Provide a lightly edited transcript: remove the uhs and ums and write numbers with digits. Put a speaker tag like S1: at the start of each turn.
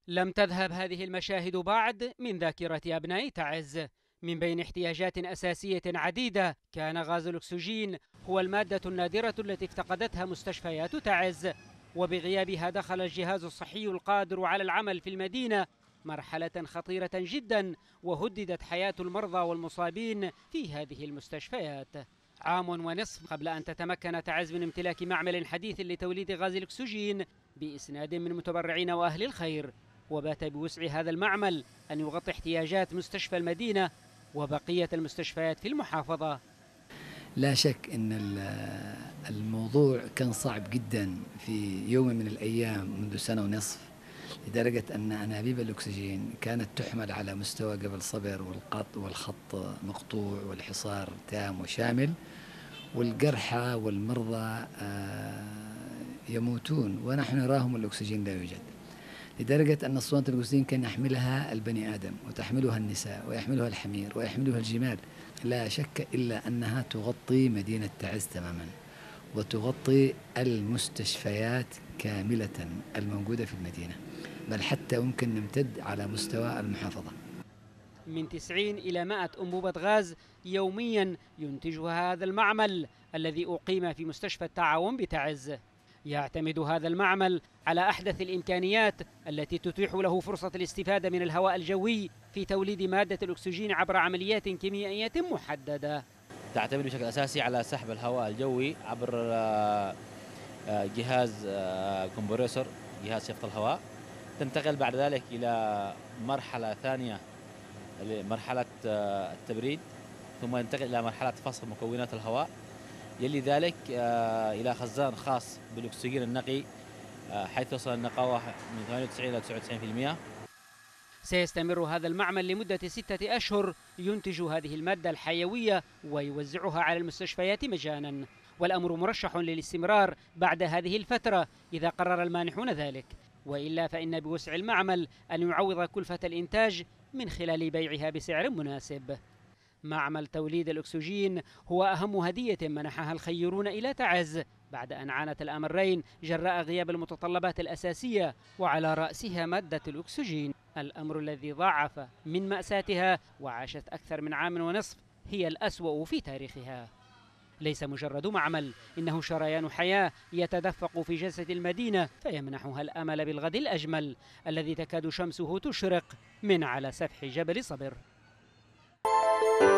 S1: لم تذهب هذه المشاهد بعد من ذاكرة أبناء تعز. من بين احتياجات أساسية عديدة كان غاز الأكسجين هو المادة النادرة التي افتقدتها مستشفيات تعز، وبغيابها دخل الجهاز الصحي القادر على العمل في المدينة مرحلة خطيرة جدا، وهددت حياة المرضى والمصابين في هذه المستشفيات. عام ونصف قبل أن تتمكن تعز من امتلاك معمل حديث لتوليد غاز الأكسجين بإسناد من متبرعين وأهل الخير، وبات بوسع هذا المعمل أن يغطي احتياجات مستشفى المدينة وبقية المستشفيات في المحافظة.
S2: لا شك أن الموضوع كان صعب جدا في يوم من الأيام منذ سنة ونصف، لدرجة أن أنابيب الأكسجين كانت تحمل على مستوى قبل صبر، والخط مقطوع والحصار تام وشامل، والجرحى والمرضى يموتون ونحن نراهم الأكسجين لا يوجد، لدرجة أن أسطوانة الأكسجين كان يحملها البني آدم وتحملها النساء ويحملها الحمير ويحملها الجمال. لا شك إلا أنها تغطي مدينة تعز تماما، وتغطي المستشفيات كاملة الموجودة في المدينة، بل حتى يمكن نمتد على مستوى المحافظة.
S1: من 90 إلى 100 أنبوبة غاز يوميا ينتجها هذا المعمل الذي أقيم في مستشفى التعاون بتعز. يعتمد هذا المعمل على أحدث الإمكانيات التي تتيح له فرصة الاستفادة من الهواء الجوي في توليد مادة الأكسجين عبر عمليات كيميائية محددة.
S3: تعتمد بشكل أساسي على سحب الهواء الجوي عبر جهاز كومبريسور، جهاز شفط الهواء. تنتقل بعد ذلك إلى مرحلة ثانية، مرحلة التبريد، ثم ينتقل إلى مرحلة فصل مكونات الهواء، يلي ذلك إلى خزان خاص بالأكسجين النقي، حيث تصل النقاوة من 98 إلى 99%.
S1: سيستمر هذا المعمل لمدة 6 أشهر ينتج هذه المادة الحيوية ويوزعها على المستشفيات مجانا، والأمر مرشح للاستمرار بعد هذه الفترة إذا قرر المانحون ذلك، وإلا فإن بوسع المعمل أن يعوض كلفة الإنتاج من خلال بيعها بسعر مناسب. معمل توليد الأكسجين هو أهم هدية منحها الخيرون إلى تعز بعد أن عانت الأمرين جراء غياب المتطلبات الأساسية، وعلى رأسها مادة الأكسجين، الأمر الذي ضاعف من مأساتها وعاشت أكثر من عام ونصف هي الأسوأ في تاريخها. ليس مجرد معمل، إنه شريان حياة يتدفق في جسد المدينة فيمنحها الأمل بالغد الأجمل الذي تكاد شمسه تشرق من على سفح جبل صبر.